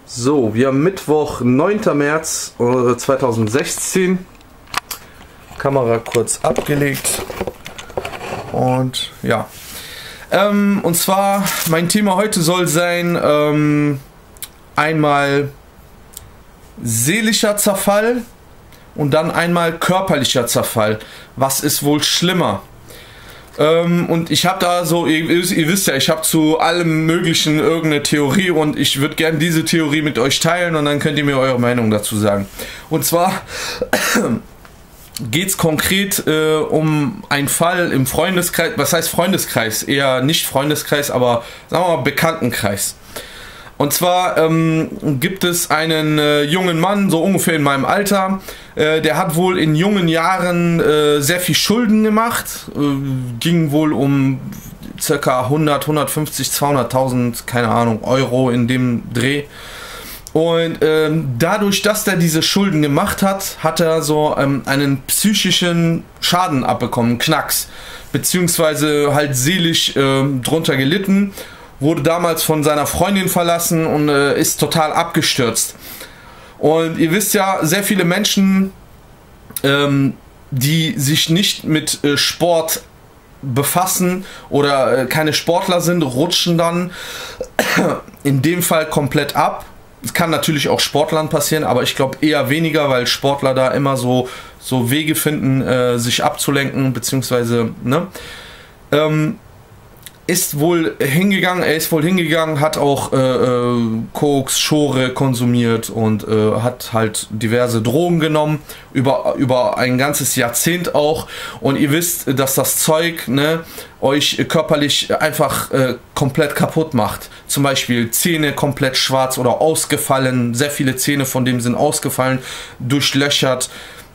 So, wir haben Mittwoch, 9. März 2016. Kamera kurz abgelegt. Und ja. Und zwar, mein Thema heute soll sein, einmal seelischer Zerfall und dann einmal körperlicher Zerfall. Was ist wohl schlimmer? Und ich habe da so, ihr wisst ja, ich habe zu allem Möglichen irgendeine Theorie und ich würde gerne diese Theorie mit euch teilen und dann könnt ihr mir eure Meinung dazu sagen. Und zwar geht es konkret um einen Fall im Freundeskreis, was heißt Freundeskreis? Eher nicht Freundeskreis, aber sagen wir mal Bekanntenkreis. Und zwar gibt es einen jungen Mann, so ungefähr in meinem Alter, der hat wohl in jungen Jahren sehr viel Schulden gemacht, ging wohl um ca. 100, 150, 200.000, keine Ahnung, Euro in dem Dreh. Und dadurch, dass er diese Schulden gemacht hat, hat er so einen psychischen Schaden abbekommen, Knacks, beziehungsweise halt seelisch drunter gelitten. Wurde damals von seiner Freundin verlassen und ist total abgestürzt. Und ihr wisst ja, sehr viele Menschen, die sich nicht mit Sport befassen oder keine Sportler sind, rutschen dann in dem Fall komplett ab. Es kann natürlich auch Sportlern passieren, aber ich glaube eher weniger, weil Sportler da immer so Wege finden, sich abzulenken, beziehungsweise, ne? Er ist wohl hingegangen, hat auch Koks, Schore konsumiert und hat halt diverse Drogen genommen, über ein ganzes Jahrzehnt auch. Und ihr wisst, dass das Zeug, ne, euch körperlich einfach komplett kaputt macht. Zum Beispiel Zähne komplett schwarz oder ausgefallen, sehr viele Zähne von dem sind ausgefallen, durchlöchert.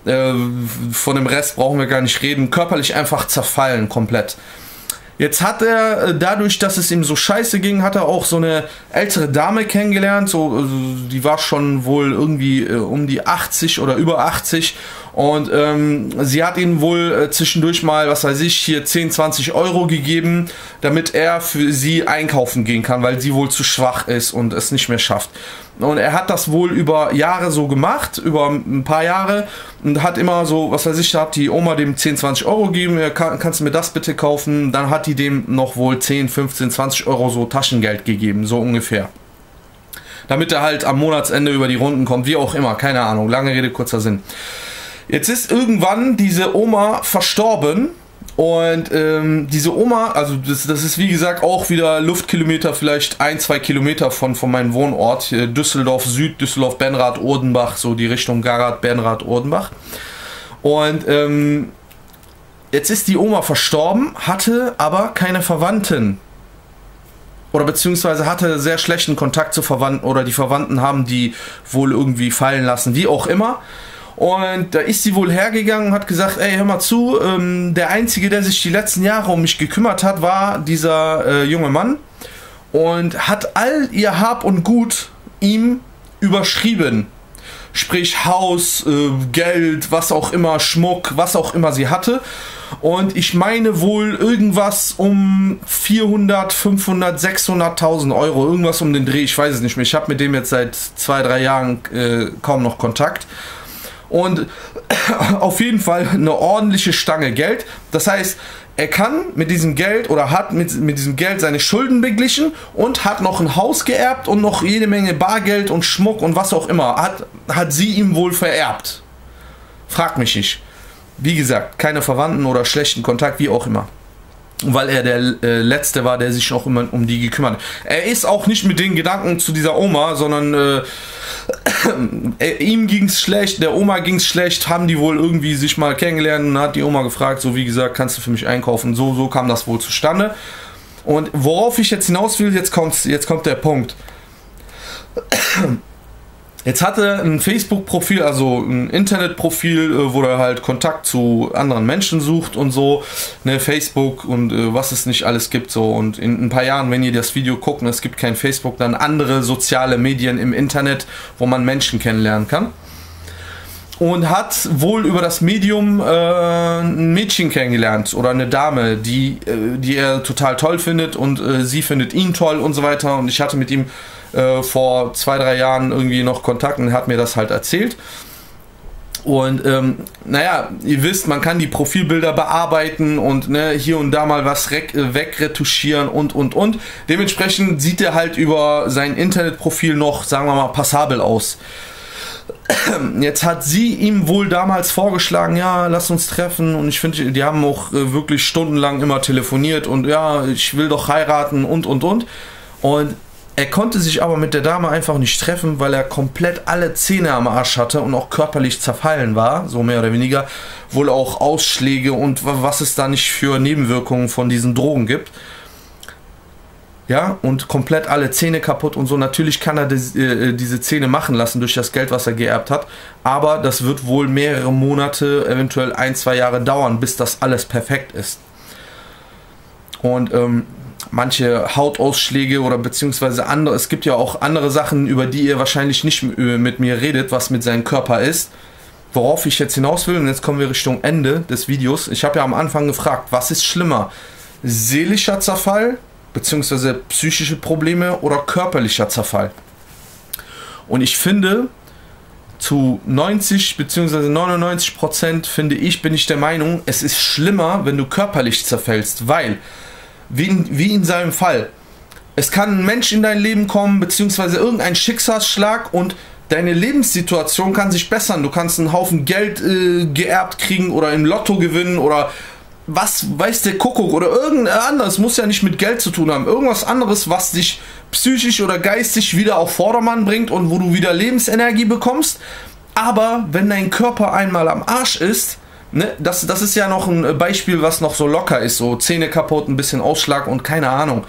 Von dem Rest brauchen wir gar nicht reden, körperlich einfach zerfallen komplett. Jetzt hat er, dadurch, dass es ihm so scheiße ging, hat er auch so eine ältere Dame kennengelernt, die war schon wohl irgendwie um die 80 oder über 80 und sie hat ihm wohl zwischendurch mal, was weiß ich, hier 10, 20 Euro gegeben, damit er für sie einkaufen gehen kann, weil sie wohl zu schwach ist und es nicht mehr schafft. Und er hat das wohl über Jahre so gemacht, über ein paar Jahre, und hat immer so, was weiß ich, hat die Oma dem 10, 20 Euro gegeben, kannst du mir das bitte kaufen? Dann hat die dem noch wohl 10, 15, 20 Euro so Taschengeld gegeben, so ungefähr. Damit er halt am Monatsende über die Runden kommt, wie auch immer, keine Ahnung, lange Rede, kurzer Sinn. Jetzt ist irgendwann diese Oma verstorben. Und diese Oma, also das ist wie gesagt auch wieder Luftkilometer, vielleicht 1, 2 Kilometer von meinem Wohnort, hier Düsseldorf Süd, Düsseldorf, Benrath, Urdenbach, so die Richtung Garat, Benrath, Urdenbach. Und jetzt ist die Oma verstorben, hatte aber keine Verwandten. Oder beziehungsweise hatte sehr schlechten Kontakt zu Verwandten oder die Verwandten haben die wohl irgendwie fallen lassen, wie auch immer. Und da ist sie wohl hergegangen und hat gesagt, ey, hör mal zu, der Einzige, der sich die letzten Jahre um mich gekümmert hat, war dieser junge Mann und hat all ihr Hab und Gut ihm überschrieben. Sprich Haus, Geld, was auch immer, Schmuck, was auch immer sie hatte. Und ich meine wohl irgendwas um 400, 500, 600.000 Euro, irgendwas um den Dreh, ich weiß es nicht mehr. Ich habe mit dem jetzt seit 2, 3 Jahren kaum noch Kontakt. Und auf jeden Fall eine ordentliche Stange Geld. Das heißt, er kann mit diesem Geld oder hat mit diesem Geld seine Schulden beglichen und hat noch ein Haus geerbt und noch jede Menge Bargeld und Schmuck und was auch immer. Hat sie ihm wohl vererbt. Frag mich nicht. Wie gesagt, keine Verwandten oder schlechten Kontakt, wie auch immer. Weil er der Letzte war, der sich noch immer um die gekümmert hat. Er ist auch nicht mit den Gedanken zu dieser Oma, sondern ihm ging's schlecht, der Oma ging's schlecht, haben die wohl irgendwie sich mal kennengelernt und hat die Oma gefragt, so wie gesagt, kannst du für mich einkaufen? So kam das wohl zustande. Und worauf ich jetzt hinaus will, jetzt kommt der Punkt. Jetzt hatte ein Facebook-Profil, also ein Internetprofil, wo er halt Kontakt zu anderen Menschen sucht und so, ne, Facebook und was es nicht alles gibt, so. Und in ein paar Jahren, wenn ihr das Video guckt und es gibt kein Facebook, dann andere soziale Medien im Internet, wo man Menschen kennenlernen kann. Und hat wohl über das Medium ein Mädchen kennengelernt oder eine Dame, die er total toll findet und sie findet ihn toll und so weiter. Und ich hatte mit ihm vor 2, 3 Jahren irgendwie noch Kontakt und hat mir das halt erzählt. Und naja, ihr wisst, man kann die Profilbilder bearbeiten und ne, hier und da mal was wegretuschieren und. Dementsprechend sieht er halt über sein Internetprofil noch, sagen wir mal, passabel aus. Jetzt hat sie ihm wohl damals vorgeschlagen, ja, lass uns treffen, und ich finde, die haben auch wirklich stundenlang immer telefoniert und ja, ich will doch heiraten und. Und er konnte sich aber mit der Dame einfach nicht treffen, weil er komplett alle Zähne am Arsch hatte und auch körperlich zerfallen war, so mehr oder weniger. Wohl auch Ausschläge und was es da nicht für Nebenwirkungen von diesen Drogen gibt. Ja, und komplett alle Zähne kaputt und so. Natürlich kann er diese Zähne machen lassen durch das Geld, was er geerbt hat. Aber das wird wohl mehrere Monate, eventuell 1, 2 Jahre dauern, bis das alles perfekt ist. Und manche Hautausschläge oder beziehungsweise andere, es gibt ja auch andere Sachen, über die ihr wahrscheinlich nicht mit mir redet, was mit seinem Körper ist. Worauf ich jetzt hinaus will, und jetzt kommen wir Richtung Ende des Videos. Ich habe ja am Anfang gefragt, was ist schlimmer? Seelischer Zerfall, beziehungsweise psychische Probleme oder körperlicher Zerfall? Und ich finde, zu 90 bzw. 99% bin ich der Meinung, es ist schlimmer, wenn du körperlich zerfällst, weil wie in seinem Fall. Es kann ein Mensch in dein Leben kommen, beziehungsweise irgendein Schicksalsschlag, und deine Lebenssituation kann sich bessern. Du kannst einen Haufen Geld geerbt kriegen oder im Lotto gewinnen oder was weiß der Kuckuck oder irgendein anderes. Muss ja nicht mit Geld zu tun haben. Irgendwas anderes, was dich psychisch oder geistig wieder auf Vordermann bringt und wo du wieder Lebensenergie bekommst. Aber wenn dein Körper einmal am Arsch ist, ne, das ist ja noch ein Beispiel, was noch so locker ist, so Zähne kaputt, ein bisschen Ausschlag und keine Ahnung.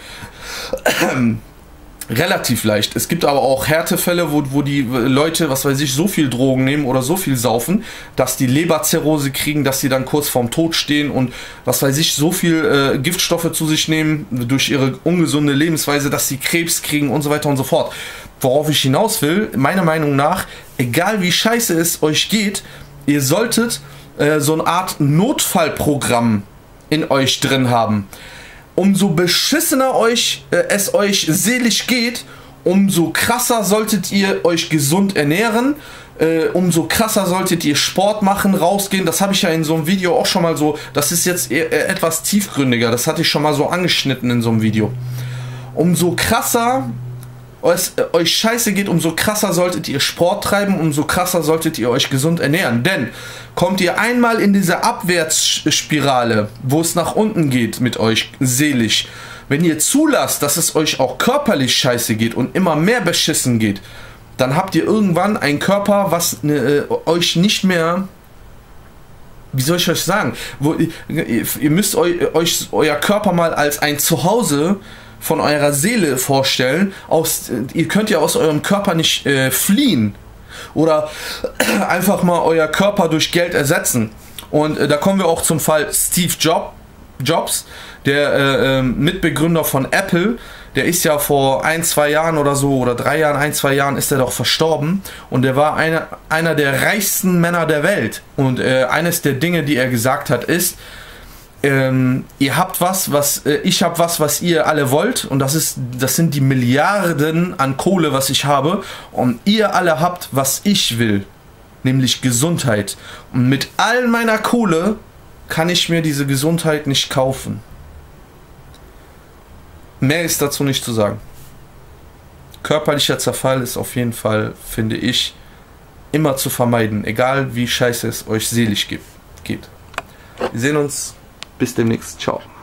Relativ leicht. Es gibt aber auch Härtefälle, wo die Leute, was weiß ich, so viel Drogen nehmen oder so viel saufen, dass die Leberzirrhose kriegen, dass sie dann kurz vorm Tod stehen und was weiß ich, so viel Giftstoffe zu sich nehmen durch ihre ungesunde Lebensweise, dass sie Krebs kriegen und so weiter und so fort. Worauf ich hinaus will, meiner Meinung nach, egal wie scheiße es euch geht, ihr solltet so eine Art Notfallprogramm in euch drin haben. Umso beschissener es euch seelisch geht, umso krasser solltet ihr euch gesund ernähren, umso krasser solltet ihr Sport machen, rausgehen. Das habe ich ja in so einem Video auch schon mal so, das ist jetzt etwas tiefgründiger, das hatte ich schon mal so angeschnitten in so einem Video. Umso krasser euch scheiße geht, umso krasser solltet ihr Sport treiben, umso krasser solltet ihr euch gesund ernähren. Denn kommt ihr einmal in diese Abwärtsspirale, wo es nach unten geht mit euch seelisch, wenn ihr zulasst, dass es euch auch körperlich scheiße geht und immer mehr beschissen geht, dann habt ihr irgendwann einen Körper, was euch nicht mehr, wie soll ich euch sagen, ihr müsst euch euer Körper mal als ein Zuhause von eurer Seele vorstellen. Ihr könnt ja aus eurem Körper nicht fliehen oder einfach mal euer Körper durch Geld ersetzen. Und da kommen wir auch zum Fall Steve Jobs, der Mitbegründer von Apple. Der ist ja vor 1, 2 Jahren oder so, oder 3 Jahren, 1, 2 Jahren ist er doch verstorben. Und er war einer der reichsten Männer der Welt. Und eines der Dinge, die er gesagt hat, ist: ihr habt ich habe was ihr alle wollt, und das sind die Milliarden an Kohle, was ich habe, und ihr alle habt, was ich will, nämlich Gesundheit. Und mit all meiner Kohle kann ich mir diese Gesundheit nicht kaufen. Mehr ist dazu nicht zu sagen. Körperlicher Zerfall ist auf jeden Fall, finde ich, immer zu vermeiden, egal wie scheiße es euch seelisch geht. Wir sehen uns. Bis demnächst. Ciao.